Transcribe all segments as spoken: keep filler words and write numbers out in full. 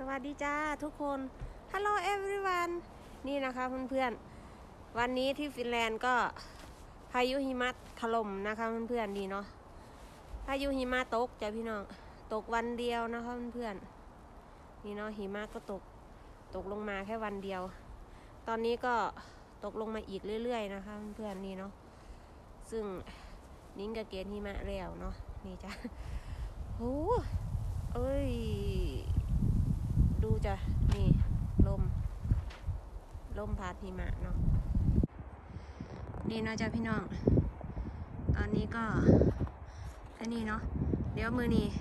วัสดีจ้าทุกคน Hello everyone นี่นะคะเพื่อนๆวันนี้ที่ฟินแลนด์ก็พายุหิมะถล่มนะคะเพื่อนๆดีเนาะพายุหิมะตกจ้ะพี่น้องตกวันเดียวนะคะเพื่อนๆนี่เนาะหิมะก็ตกตกลงมาแค่วันเดียวตอนนี้ก็ตกลงมาอีกเรื่อยๆนะคะเพื่อนๆนี่เนาะซึ่งนิ้งกับเกณฑ์หิมะแล้วเนาะนี่จ้ะโอ้เอ้ยดูจ้ะนี่ลมลมพัดหิมะเนาะนี่เนาะจ้ะพี่น้องตอนนี้ก็อันนี้เนาะเดี๋ยวมือนี้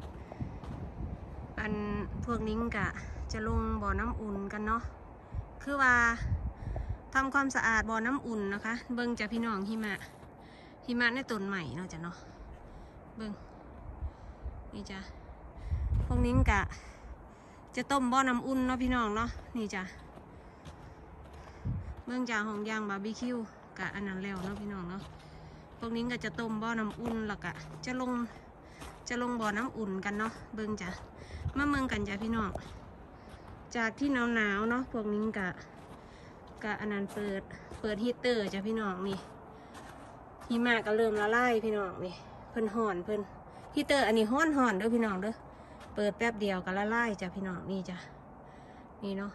อันพวกนิ้งกะจะลงบ่อน้ำอุ่นกันเนาะคือว่าทำความสะอาดบ่อน้ำอุ่นนะคะเบิ่งจ้ะพี่น้องหิมะหิมะในต้นใหม่เนาะจ้ะเนาะเบิ่งนี่จ้ะพวกนิ้งกะจะต้มบ่อน้ำอุ่นเนาะพี่น้องเนาะนี่จ้ะเมืองจากของยางบาร์บีคิวกะอันนั้นแล้วเนาะพี่น้องเนาะพวกนี้ก็จะต้มบ่อน้ำอุ่นแล้วกะจะลงจะลงบ่อน้ำอุ่นกันเนาะเบิ่งจ้ะมาเมืองกันจ้ะพี่น้องจากที่หนาวหนาวเนาะพวกนี้กะกะอันนั้นเปิดเปิดฮีตเตอร์จ้ะพี่น้องนี่หิมะก็เริ่มละลายพี่น้องนี่เพิ่นห่อนเพิ่นฮีตเตอร์อันนี้ห่อนห่อนเด้อพี่น้องเด้อเปิดแป๊บเดียวก็ละลายจ้ะพี่น้องนี่จ้ะนี่เนาะ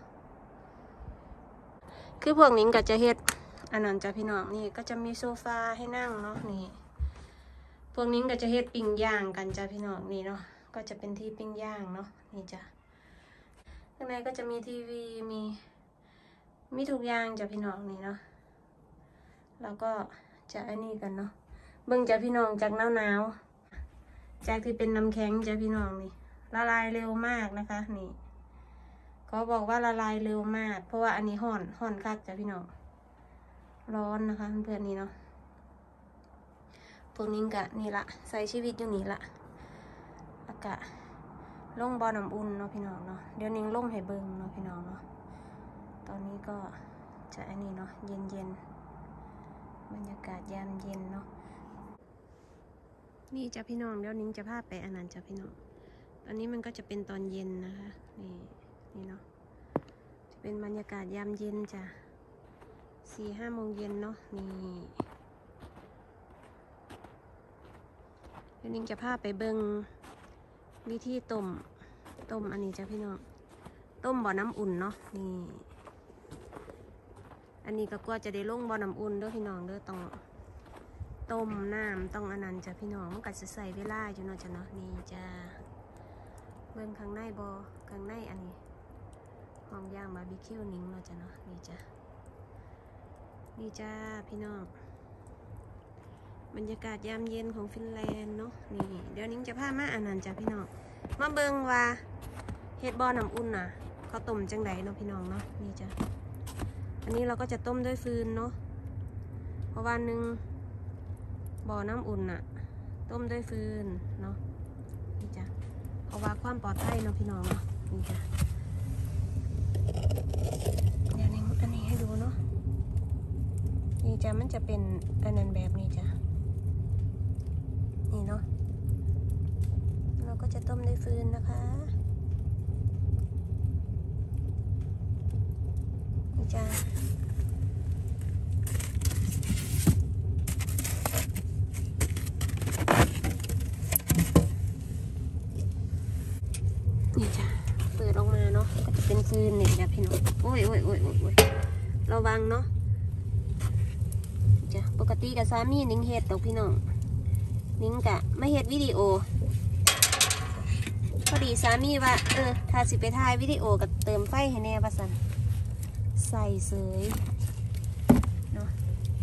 คือพวกนี้ก็จะเฮ็ดอันนั้นจ้ะพี่น้องนี่ก็จะมีโซฟาให้นั่งเนาะนี่พวกนี้ก็จะเฮ็ดปิ้งย่างกันจ้ะพี่น้องนี่เนาะก็จะเป็นที่ปิ้งย่างเนาะนี่จ้ะข้างในก็จะมีทีวีมีมีทุกอย่างจ้ะพี่น้องนี่เนาะแล้วก็จะอันนี้กันเนาะเบิ่งจ้ะพี่น้องจากหนาวหนาวจากที่เป็นน้ำแข็งจ้ะพี่น้องนี่ละลายเร็วมากนะคะนี่เขาบอกว่าละลายเร็วมากเพราะว่าอันนี้ห่อนห่อนคักจ้ะพี่น้องร้อนนะคะเพื่อนๆนี่เนาะพวกนี้กะนี่ละใส่ชีวิตอยู่นี่ละอากาศลงบ่อน้ำอุ่นเนาะพี่น้องเนาะเดี๋ยวนิ้งลงให้เบิ่งเนาะพี่น้องเนาะตอนนี้ก็จะอันนี้เนาะเย็นเย็นบรรยากาศยามเย็นเนาะนี่จ้ะพี่น้องเดี๋ยวนิ้งจะพาไปอันนั้นจ้ะพี่น้องตอนนี้มันก็จะเป็นตอนเย็นนะคะนี่นี่เนาะจะเป็นบรรยากาศยามเย็นจ้ะสี่ห้าโมงเย็นเนาะนี่เดี๋ยวนิ้งจะพาไปเบิ่งวิธีต้มต้มอันนี้จ้ะพี่น้องต้มบ่อน้ำอุ่นเนาะนี่อันนี้ก็กลัวจะได้ลงบ่อน้ำอุ่นเด้อพี่น้องเด้อต้องต้มน้ำต้องอันนั้นจ้ะพี่น้องมันก็จะใส่เวลาอยู่เนาะจ้ะเนาะนี่จ้ะเบิ่งข้างในบ่ข้างในอันนี้ห้องย่างบาร์บีคิวนิ้งเนาะจ้ะเนาะนี่จ้ะนี่จ้าพี่น้องบรรยากาศยามเย็นของฟินแลนด์เนาะนี่เดี๋ยวนิ้งจะพามาอันนั้นจ้ะพี่น้องมาเบิ่งว่าเฮ็ดบ่อน้ำอุ่นน่ะเขาต้มจังไดเนาะพี่น้องเนาะนี่จ้ะอันนี้เราก็จะต้มด้วยฟืนเนาะเพราะวันหนึ่งบ่อน้ำอุ่นน่ะต้มด้วยฟืนเนาะนี่จ้ะเพราะว่าความปลอดภัยเนาะพี่น้องเนาะนี่จ้ะเดี๋ยวนิ้งอันนี้ให้ดูเนาะนี่จ้ะมันจะเป็นอันนั้นแบบนี้จ้ะนี่เนาะเราก็จะต้มด้วยฟืนนะคะนี่จ้ะนี่จ้ะเปิดออกมาเนาะก็จะเป็นฟืนนี่จ้ะพี่น้องโอ้ยโอ้ยโอ้ยโอ้ยระวังเนาะปกติกับสามีนิ้งเฮ็ดตกพี่น้องนิ้งกะไม่เฮ็ดวิดีโอพอดีสามีว่าเออถ้าสิไปถ่ายวิดีโอกับเติมไฟให้แน่ว่าสันใส่เสยเนาะ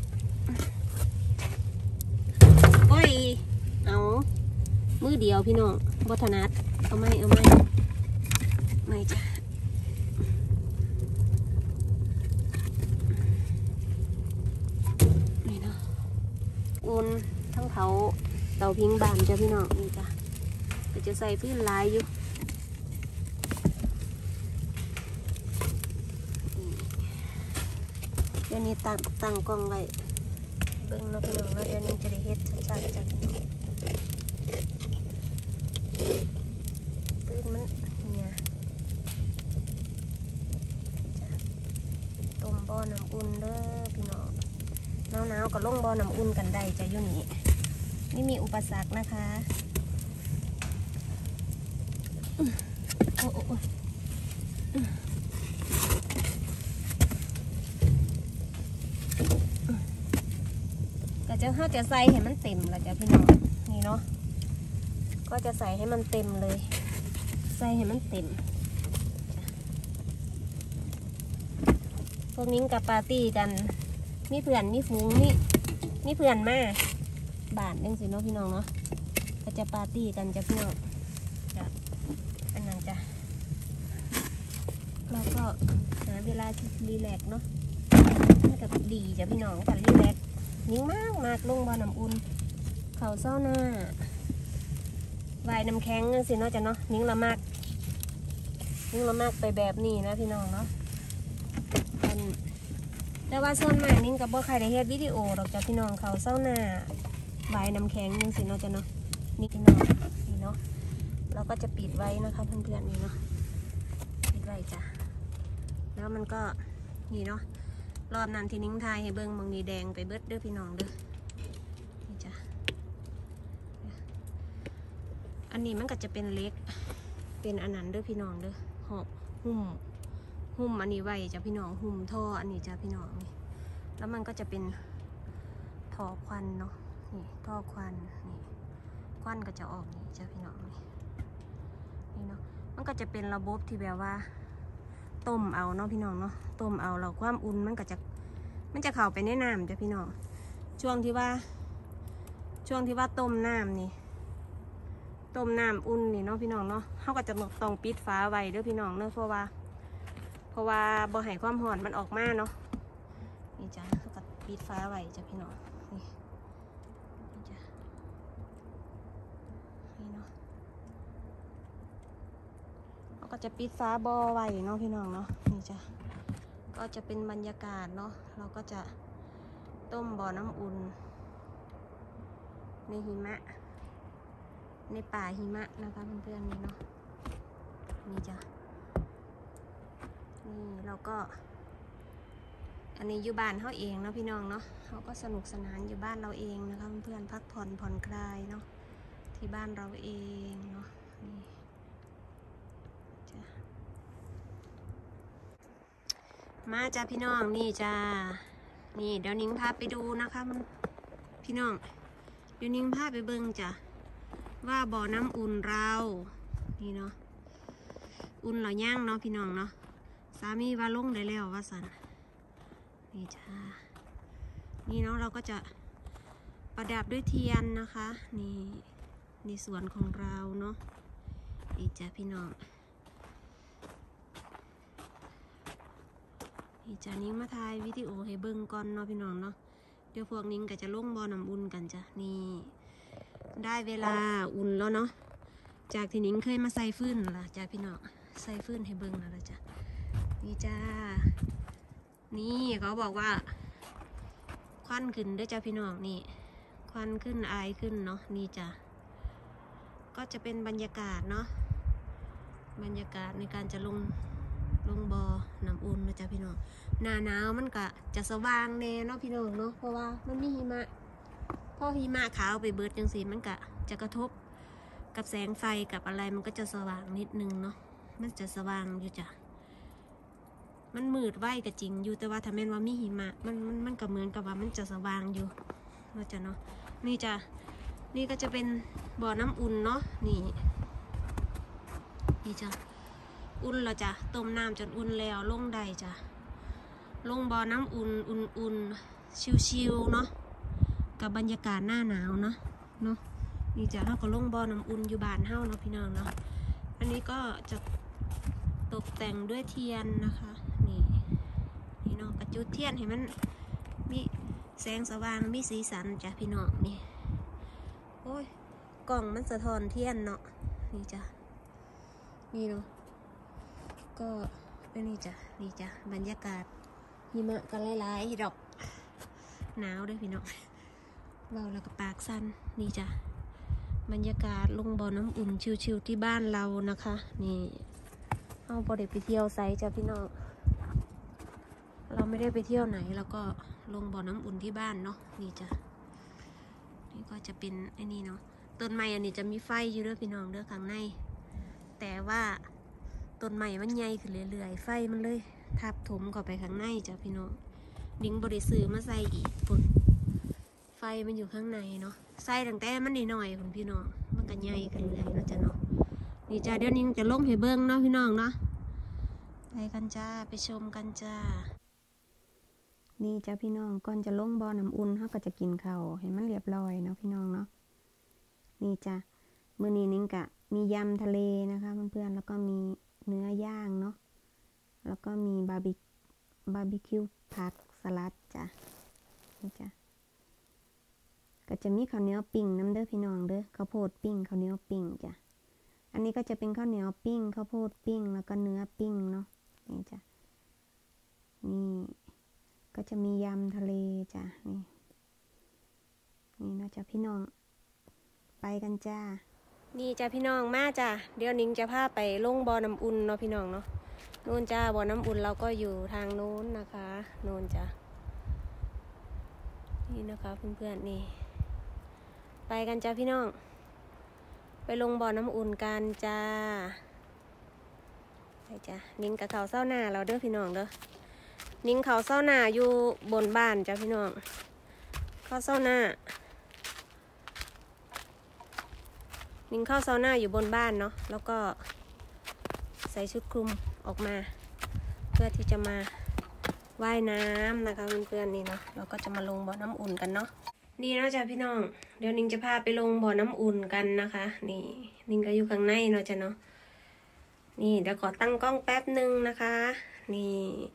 โอ้ยเอามือเดียวพี่น้องบทนัดเอาไม่เอาไม่ไม่จ้ะอุ่นทั้งเขาเตาพิงบานจ้ะพี่น้องนี่จ้ะก็จะใส่พื้นลายอยู่เดี๋ยวนี้ตั้งตั้งกล้องไว้เบิ่งเนาะพี่น้องแล้วเดี๋ยวนี้จะได้เฮ็ดชัดๆจ้ะพื้นมันเนี่ยบ่อน้ำอุ่นเด้อพี่น้องหนาวๆก็ลงบ่อน้ำอุ่นกันได้จะอยู่นี่ไม่มีอุปสรรคนะคะโอ้โอ้ก็จะเขาจะใส่ให้มันเต็มแล้วจ้ะพี่น้องนี่เนาะก็จะใส่ให้มันเต็มเลยใส่ให้มันเต็มพวกนิ้งกับปาร์ตี้กันมีเพื่อนมีฝูงมีมีเพื่อนมาบ้านนึงสิเนาะพี่น้องเนาะก็จะปาร์ตี้กันจ้ะพี่น้องจะอันนั้นจ้ะแล้วก็หาเวลารีแลกเนาะมันกับดีจ้ะพี่น้องกันรีแลกนิ้งมากมากลงบ่อน้ำอุ่นเขาเศร้าหน้าวายน้ำแข็งสิเนาะจ้ะเนาะนิ้งละมากนิ้งละมากไปแบบนี้นะพี่น้องเนาะแต่ว่าส่วนมากนิ้งกับบ่ใครได้เฮ็ดวิดีโอดอกจ้ะพี่น้องเขาเศร้าหน้าวายน้ำแข็งนึงสิเนาะจ้ะเนาะนี่พี่น้องนี่เนาะเราก็จะปิดไว้นะคะเพื่อนๆนี่เนาะปิดไว้จ้ะแล้วมันก็นี่เนาะรอบนั้นที่นิ้งทายให้เบิ้งบางนีแดงไปเบิดเด้อพี่น้องเด้อนี่จ้ะอันนี้มันก็จะเป็นเล็กเป็นอันนั้นเด้อพี่น้องเด้อหอบหุ้มหุ้มอันนี้ไว้จ้ะพี่น้องหุ้มท่ออันนี้จ้ะพี่น้องนี่แล้วมันก็จะเป็นท่อควันเนาะนี่ท่อควันนี่ควันก็จะออกนี่จ้ะพี่น้องนี่นี่เนาะมันก็จะเป็นระบบที่แบบว่าต้มเอาเนาะพี่น้องเนาะต้มเอาเราความอุ่นมันก็จะมันจะเข้าไปในน้ำจ้ะพี่น้องช่วงที่ว่าช่วงที่ว่าต้มน้ำนี่ต้มน้ำอุ่นนี่เนาะพี่น้องเนาะเขาก็จะต้องปิดฝาไว้เด้อพี่น้องเนาะเพราะว่าเพราะว่าบ่ให้ความร้อนมันออกมาเนาะนี่จ้ะเขาก็ปิดฝาไว้จ้ะพี่น้องนี่นี่จ้ะนี่เนาะเขาก็จะปิดฝาบ่อไว้เนาะพี่น้องเนาะนี่จ้ะก็จะเป็นบรรยากาศเนาะเราก็จะต้มบ่อน้ำอุ่นในหิมะในป่าหิมะนะคะเพื่อนๆนี่เนาะนี่จ้ะนี่เราก็อันนี้อยู่บ้านเขาเองเนาะพี่น้องเนาะเขาก็สนุกสนานอยู่บ้านเราเองนะคะเพื่อนๆพักผ่อนผ่อนคลายเนาะที่บ้านเราเองเนาะนี่จ้ะมาจ้ะพี่น้องนี่จ้ะนี่เดี๋ยวนิ้งพาไปดูนะคะพี่น้องเดี๋ยวนิ้งพาไปเบิ่งจ้ะว่าบ่อน้ำอุ่นเรานี่เนาะอุ่นเราย่างเนาะพี่น้องเนาะสามีว่าลงได้แล้วว่าสันนี่จ้านี่เนาะเราก็จะประดับด้วยเทียนนะคะนี่ในส่วนของเราเนาะนี่จ้าพี่น้องนี่จ้านิ้งมาถ่ายวิดีโอให้เบิ่งก่อนเนาะพี่น้องเนาะเดี๋ยวพวกนิ้งก็จะลงบ่อน้ำอุ่นกันจ้ะนี่ได้เวลาอุ่นแล้วเนาะจากที่นิ้งเคยมาใส่ฟืนล่ะจ้าพี่น้องใส่ฟืนให้เบิ่งแล้วจ้ะนี่จ้านี่เขาบอกว่าควันขึ้นด้วยจ้าพี่น้องนี่ควันขึ้นอายขึ้นเนาะนี่จ้าก็จะเป็นบรรยากาศเนาะบรรยากาศในการจะลงลงบ่อน้ำอุ่นนะจ้าพี่น้องหน้าหนาวมันก็จะสว่างแน่เนาะพี่น้องเนาะเพราะว่ามันมีหิมะพอหิมะขาวไปเบิดจังสีมันก็จะกระทบกับแสงไฟกับอะไรมันก็จะสว่างนิดนึงเนาะมันจะสว่างอยู่จ้ะมันมืดไว้ก็จริงอยู่แต่ว่าถ้าแม้นว่ามีหิมะมันมันมันก็เหมือนกับว่ามันจะสว่างอยู่เนาะจ้ะเนาะนี่จ้ะนี่ก็จะเป็นบ่อน้ำอุ่นเนาะนี่นี่จ้ะอุ่นแล้วจ้ะต้มน้ำจนอุ่นแล้วลงได้จ้ะลงบ่อน้ำอุ่นอุ่นๆชิวๆเนาะกับบรรยากาศหน้าหนาวเนาะเนาะนี่จ้ะเราก็ลงบ่อน้ำอุ่นอยู่บ้านเฮาเนาะพี่น้องเนาะอันนี้ก็จะตกแต่งด้วยเทียนนะคะนี่นี่เนาะกระจุดเทียนให้มันมีแสงสว่างมีสีสันจ้ะพี่น้องนี่โอ้ยกล่องมันสะท้อนเทียนเนาะนี่จ้ะนี่เนาะก็เป็นนี่จ้ะนี่จ้ะบรรยากาศหิมะกันหลายๆดอกหนาวด้วยพี่น้องเราแล้วก็ปากสั้นนี่จ้ะบรรยากาศลงบ่อน้ำอุ่นชิวๆที่บ้านเรานะคะนี่เอาบ่ได้ไปเที่ยวไซจ้ะพี่น้องเราไม่ได้ไปเที่ยวไหนแล้วก็ลงบ่อน้ำอุ่นที่บ้านเนาะนี่จ้ะนี่ก็จะเป็นไอ้นี่เนาะต้นไม้อันนี้จะมีไฟอยู่ด้วยพี่น้องเด้อข้างในแต่ว่าต้นไม้มันใหญ่ขึ้นเรื่อยๆไฟมันเลยทับถมเข้าไปข้างในจ้ะพี่น้องนิ้งบริสื่อมาใส่อีกปุ่นไฟมันอยู่ข้างในเนาะใส่ตั้งแต่มันนิดหน่อยคุณพี่น้องมันก็ใหญ่กันเลยเนาะจ้ะเนาะนี่จ้ะเดี๋ยวนิ้งจะลงให้เบิ้งเนาะพี่น้องเนาะไปกันจ้าไปชมกันจ้านี่จ้ะพี่น้องก่อนจะลงบ่อน้ำอุ่นเขาก็จะกินข้าวให้มันเรียบร้อยเนาะพี่น้องเนาะนี่จ้ะมื้อนี้นิ้งกะมียำทะเลนะคะเพื่อนๆแล้วก็มีเนื้อย่างเนาะแล้วก็มีบาร์บีบาร์บีคิวผักสลัดจ้ะนี่จ้ะก็จะมีข้าวเหนียวปิ้งน้ำเด้อพี่น้องเด้อข้าวโพดปิ้งข้าวเหนียวปิ้งจ้ะอันนี้ก็จะเป็นข้าวเหนียวปิ้งข้าวโพดปิ้งแล้วก็เนื้อปิ้งเนาะนี่จ้ะนี่ก็จะมียำทะเลจ้ะนี่นี่นะจ้ะพี่น้องไปกันจ้านี่จ้ะพี่น้องมาจ้ะเดี๋ยวนิ้งจะพาไปลงบ่อน้ำอุ่นเนาะพี่น้องเนาะนู่นจ้าบ่อน้ำอุ่นเราก็อยู่ทางนู้นนะคะนู่นจ้ะนี่นะคะเพื่อนๆนี่ไปกันจ้ะพี่น้องไปลงบ่อน้ำอุ่นกันจ้าไปจ้ะนิ้งกับเขาเศร้าหน้าเราเด้อพี่น้องเด้อนิ้งเขาเศร้าหน้าอยู่บนบ้านจ้ะพี่น้องเขาเศร้าหน้านิ้งเข้าเศร้าหน้าอยู่บนบ้านเนาะแล้วก็ใส่ชุดคลุมออกมาเพื่อที่จะมาว่ายน้ำนะคะเพื่อนๆนี่เนาะเราก็จะมาลงบ่อน้ำอุ่นกันเนาะนี่เนาะจ้ะพี่น้องเดี๋ยวนิ้งจะพาไปลงบ่อน้ำอุ่นกันนะคะนี่นิ้งก็อยู่ข้างในเนาะจ้ะเนาะนี่เดี๋ยวขอตั้งกล้องแป๊บหนึ่งนะคะนี่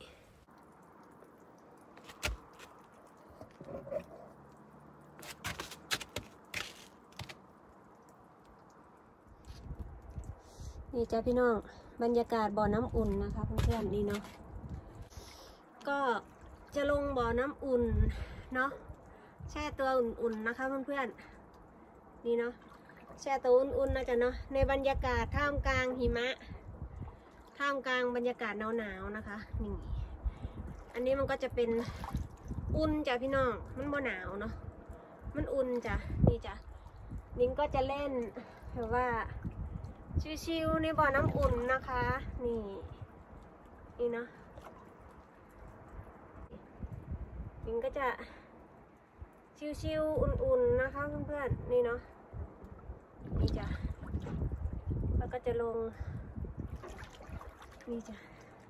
นี่จ้ะพี่น้องบรรยากาศบ่อน้ำอุ่นนะคะเพื่อนๆนี่เนาะก็จะลงบ่อน้ำอุ่นเนาะแช่ตัวอุ่นๆนะคะเพื่อนๆนี่เนาะแช่ตัวอุ่นๆนะจ๊ะเนาะในบรรยากาศท่ามกลางหิมะท่ามกลางบรรยากาศหนาวๆนะคะนี่อันนี้มันก็จะเป็นอุ่นจ้ะพี่น้องมันบ่หนาวเนาะมันอุ่นจ้ะนี่จ้ะนิ้งก็จะเล่นแบบว่าชิวๆในบ่อน้ำอุ่นนะคะนี่นี่เนาะนิ้งก็จะชิวๆอุ่นๆนะคะเพื่อนๆนี่เนาะนี่จ้ะแล้วก็จะลงนี่จ้ะ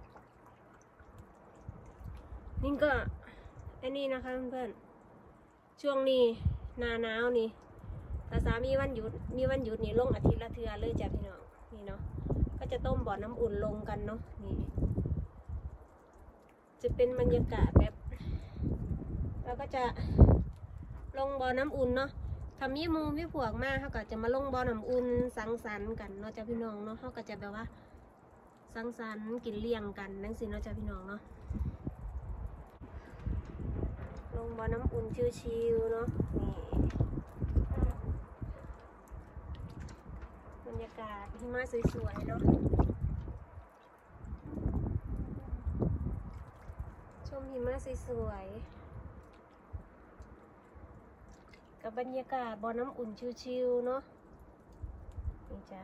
นิ้งก็ไอ้นี่นะคะเพื่อนๆช่วงนี้หน้าหนาวนี่ภาษามีวันหยุดมีวันหยุดนี่ลงอาทิตย์ละเทื่อเลยจ้ะพี่น้องนี่เนาะก็จะต้มบ่อน้ำอุ่นลงกันเนาะนี่จะเป็นบรรยากาศแบบแล้วก็จะลงบ่อน้ำอุ่นเนาะทำมีมูมีพวกมากเขาก็จะมาลงบ่อน้ำอุ่นสังสรรค์กันเนาะจ้ะพี่น้องเนาะเขาก็จะแบบว่าสังสรรค์กินเลี้ยงกันนั่นสิเนาะจ้ะพี่น้องเนาะลงบ่อน้ำอุ่นชิวๆเนาะนี่บรรยากาศหิมะสวยๆเนาะชมหิมะสวยๆกับบรรยากาศบ่อน้ำอุ่นชิวๆเนาะนี่จ้ะ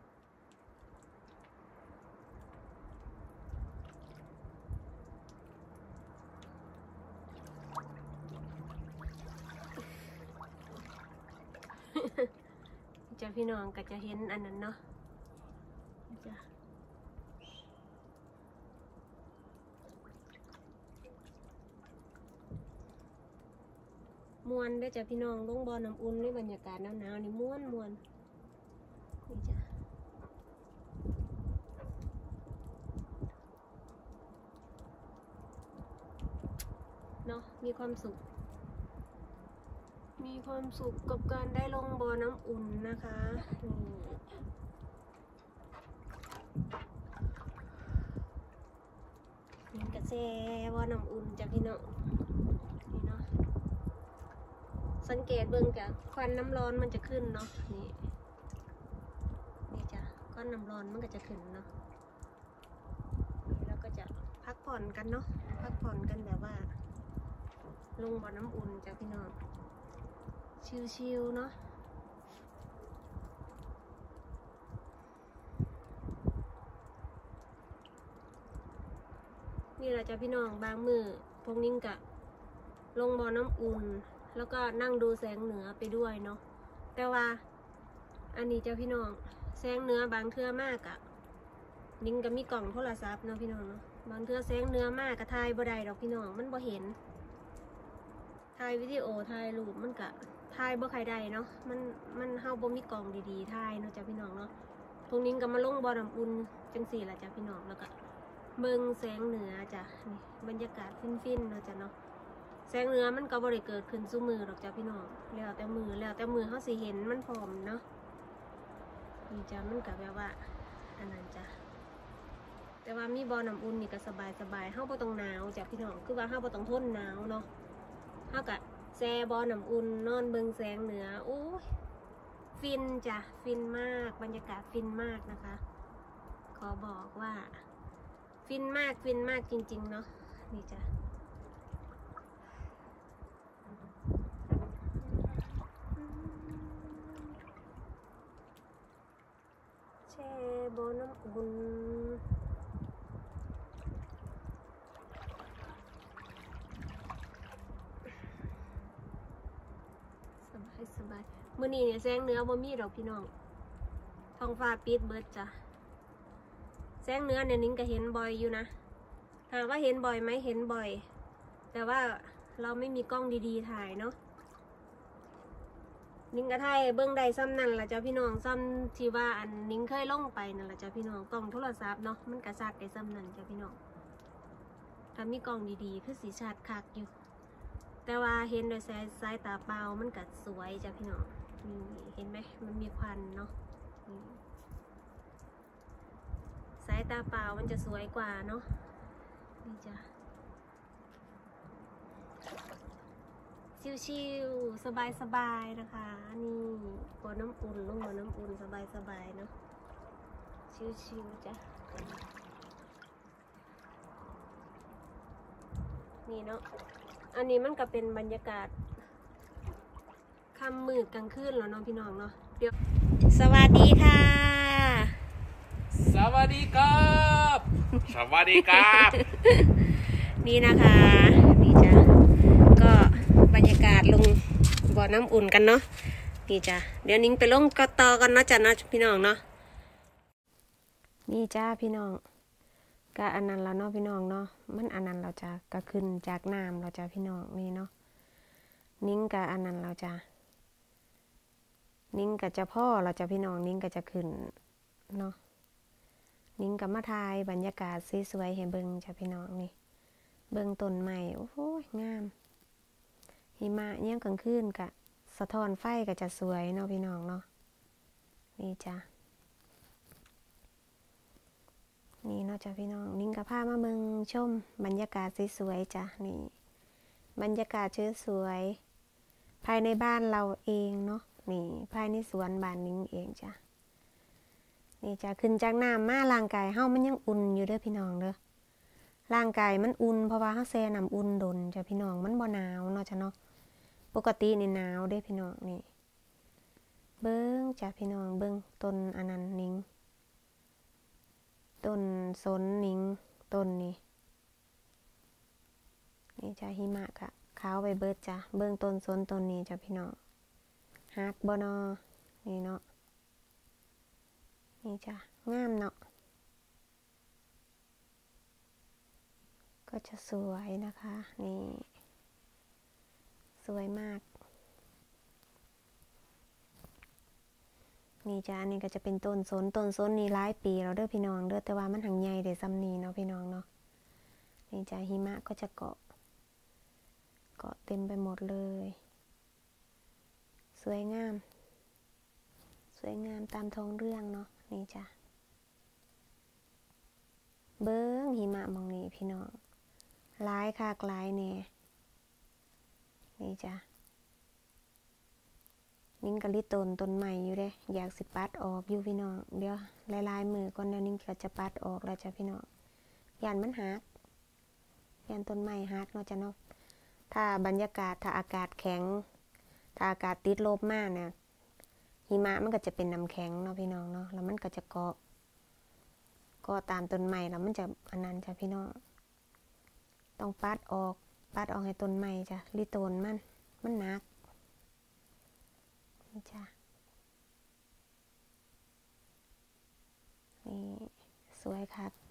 จ้ะพี่น้องก็จะเห็นอันนั้นเนาะจ้ะมวนได้จ้ะพี่น้องลงบ่อน้ำอุ่นในบรรยากาศหนาวๆนี่ม่วนม่วนนี่จ้ะเนาะมีความสุขมีความสุขกับการได้ลงบ่อน้ำอุ่นนะคะนี่กระแสบ่อน้ำอุ่นจ้ะพี่น้องนี่เนาะสังเกตเบิ่งจากควันน้ำร้อนมันจะขึ้นเนาะนี่นี่จ้ะควันน้ำร้อนมันก็จะขึ้นเนาะแล้วก็จะพักผ่อนกันเนาะพักผ่อนกันแบบว่าลงบ่อน้ำอุ่นจ้ะพี่น้องชิวๆเนาะนี่แหละจ้ะพี่น้องบางมือพวกนิ้งกะลงบ่อน้ำอุ่นแล้วก็นั่งดูแสงเหนือไปด้วยเนาะแต่ว่าอันนี้จ้ะพี่น้องแสงเหนือบางเทื่อมากอะนิ้งก็มีกล่องโทรศัพท์เนาะพี่น้องเนาะบางเทื่อแสงเหนือมากกะถ่ายบ่ได้ดอกพี่น้องมันบ่เห็นถ่ายวิดีโอถ่ายรูปมันกะถ่ายบ่ใครได้เนาะมันมันเฮาบ่มีกล่องดีๆถ่ายเนาะจ้ะพี่น้องเนาะพวกนิ้งก็มาลงบ่อน้ำอุ่นจังสี่ละจ้ะพี่น้องแล้วก็เบิ่งแสงเหนือจ้ะนี่บรรยากาศฟินๆเนาะจ้ะเนาะแสงเหนือมันก็บ่ได้เกิดขึ้นซุมือหรอกจ้ะพี่น้องแล้วแต่มือแล้วแต่มือเฮาสิเห็นมันพร้อมเนาะนี่จ้ะมันก็แบบว่าอันนั้นจ้ะแต่ว่ามีบ่อน้ำอุ่นนี่ก็สบายสบายเฮาบ่ต้องหนาวจ้ะพี่น้องคือว่าเฮาบ่ต้องทนหนาวเนาะเฮาก็แช่บ่อน้ำอุ่นนอนเบิ่งแสงเหนือโอ้ยฟินจ้ะฟินมากบรรยากาศฟินมากนะคะขอบอกว่าฟินมากฟินมากจริงๆเนาะนี่จ้ะแช่บ่อน้ำอุ่นสบายสบายมื้อนี้เนี่ยแสงเหนือบ่มีดอกพี่น้องท้องฟ้าปิดเบิดจ้ะแสงเหนือเนี่ยนิ้งก็เห็นบ่อยอยู่นะถามว่าเห็นบ่อยไหมเห็นบ่อยแต่ว่าเราไม่มีกล้องดีๆถ่ายเนาะนิ้งก็ถ่ายเบื้องใดซ้ำนั่นละจ้ะพี่น้องซ้ำที่ว่าอันนิ้งเคยลงไปนั่นละจ้ะพี่น้องกล้องโทรศัพท์เนาะมันกระซักไอ้ซ้ำนั่นจ้ะพี่น้องถ้ามีกล้องดีๆคือสีชัดคักอยู่แต่ว่าเห็นโดยสายสายตาเปล่ามันก็สวยจ้ะพี่น้องนี่เห็นไหมมันมีควันเนาะสายตาเปล่ามันจะสวยกว่าเนาะนี่จ้ะชิวๆสบายๆนะคะนี่บ่อน้ำอุ่นลงบ่อน้ำอุ่นสบายๆเนาะชิวๆจ้ะนี่เนาะอันนี้มันก็เป็นบรรยากาศค่ำมืดกลางคืนแล้วเนาะพี่น้องเนาะเดี๋ยวสวัสดีค่ะสวัสดีครับสวัสดีครับนี่นะคะนี่จ้ะก็บรรยากาศลงบ่อน้ำอุ่นกันเนาะนี่จ้ะเดี๋ยวนิ้งไปลงกระตอกันเนาะจ้ะเนาะพี่น้องเนาะนี่จ้าพี่น้องก็อันนั้นแล้วเนาะพี่น้องเนาะมันอันนั้นเราจะก็ขึ้นจากน้ำเราจะพี่น้องนี่เนาะนิ้งกับอันนั้นเราจะนิ้งกับจะพ่อเราจะพี่น้องนิ้งกับจะขึ้นเนาะนิ้งกับมาทายบรรยากาศสวยๆให้เบิ่งจ้ะพี่น้องนี่เบิ่งต้นไม้โอ้โหงามหิมะเยี่ยงกลางคืนกะสะท้อนไฟก็จะสวยเนาะพี่น้องเนาะนี่จ้ะนี่เนาะจ้ะพี่น้องนิ้งกับพามาเบิ่งชมบรรยากาศสวยๆจ้ะนี่บรรยากาศสวยๆภายในบ้านเราเองเนาะนี่ภายในสวนบ้านนิ้งเองจ้ะนี่จ้ะขึ้นจากน้ำมาร่างกายเฮามันยังอุ่นอยู่เด้อพี่น้องเด้อร่างกายมันอุ่นเพราะว่าเฮาแช่น้ำอุ่นดนจ้ะพี่น้องมันบ่หนาวเนาะจ้ะเนาะปกตินี่หนาวเด้พี่น้องนี่เบิ่งจ้ะพี่น้องเบิ่งต้นอันนั้นนิ้งต้นสนนิ้งต้นนี้นี่จ้ะหิมะกะขาวไปเบิดจ้ะเบิ่งต้นสนต้นนี้จ้ะพี่น้องฮักบ่เนาะนี่เนาะนี่จ้ะงามเนาะก็จะสวยนะคะนี่สวยมากนี่จ้ะนี่ก็จะเป็นต้นสนต้นสนนี่หลายปีแล้วเด้อพี่น้องเด้อแต่ว่ามันหังใหญ่เด้ซ้ำนี้เนาะพี่น้องเนาะนี่จ้ะหิมะก็จะเกาะเกาะเต็มไปหมดเลยสวยงามสวยงามตามท้องเรื่องเนาะนี่จ้ะเบิ้งหิมะมองนี่พี่น้องหลายคากหลายแน่นี่จ้ะนิ้งกะลิต้นต้นใหม่อยู่เด้อยากสิปัดออกอยู่พี่น้องเดี๋ยวลายๆมือก่อนแล้วนิ้งก็จะปัดออกแล้วจ้ะพี่น้องย่านมันหักยันต้นไม้ฮักเนาะจ้ะเนาะถ้าบรรยากาศถ้าอากาศแข็งถ้าอากาศติดลบมากเนี่ยหิมะมันก็จะเป็นน้ำแข็งเนาะพี่น้องเนาะแล้วมันก็จะเกาะเกาะตามต้นไม้แล้วมันจะอันนั้นจ้ะพี่น้องต้องปัดออกปัดออกให้ต้นไม้จ้ะลิโตนมันมันหนักนี่จ้ะนี่สวยคัก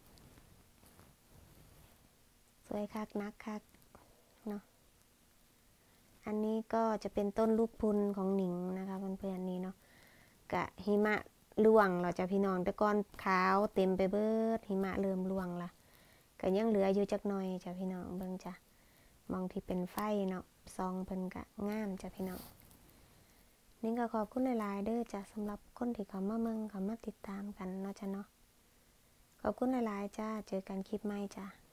สวยคักนักคักเนาะอันนี้ก็จะเป็นต้นลูกพุนของหนิงนะคะเพื่อนๆนี่เนาะกะหิมะร่วงเราจะพี่น้องแต่ก่อนขาวเต็มไปเบิดหิมะเริ่มร่วงละก็ยังเหลืออยู่จักหน่อยจ้ะพี่น้องเบิ่งจ้ะมองที่เป็นไฟเนาะซองเพิ่นกะงามจ้ะพี่น้องนี่ก็ขอบคุณหลายๆเด้อจ้ะสำหรับคนที่เขามาเมืองเขามาติดตามกันเนาะจ้ะเนาะขอบคุณหลายๆจ้าเจอกันคลิปใหม่จ้ะ